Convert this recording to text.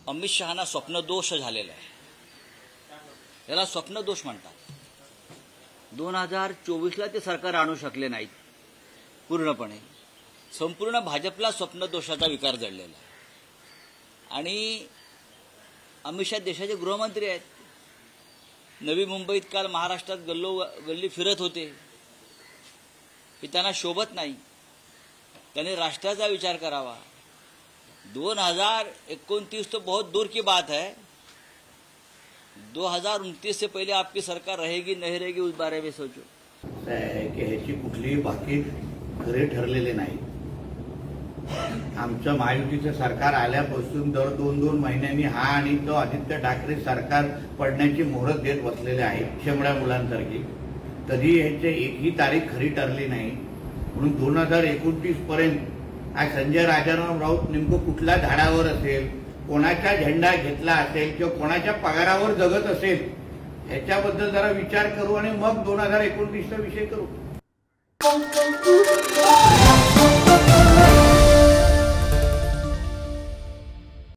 अमित शहाना स्वप्नदोष झालेला आहे. याला स्वप्नदोष म्हणतात. 2024ला ते सरकार आणू शकले नाहीत पूर्णपणे. संपूर्ण भाजपला स्वप्नदोषाचा विकार जडलेला आहे. आणि अमित शहा देशाचे गृहमंत्री आहेत. नवी मुंबईत काल महाराष्ट्रात गल्ली फिरत होते. हे त्यांना शोभत नाही. त्यांनी राष्ट्राचा विचार करावा. 2029 तो बहुत दूर की बात है. 2029 से पहले आपकी सरकार रहेगी नहीं रहेगी उस बारे में सोचो. की ह्याची कुठलीही बाकी खरे ठरलेले नाही. आमचं महायुतीचं सरकार आल्यापासून दर 2-2 महिन्यांनी हा आणि तो आदित्य ठाकरे सरकार पडण्याची मुहूर्त देत बसलेले आहेत शेमड्या मुलांसारखी. कधी ह्याची एकही तारीख खरी ठरली नाही. म्हणून 2029 पर्यंत आज संजय राजाराम राऊत नेमकं कुठल्या झाडावर असेल, कोणाचा झेंडा घेतला असेल किंवा कोणाच्या पगारावर जगत असेल ह्याच्याबद्दल जरा विचार करू आणि मग 2029चा विषय करू.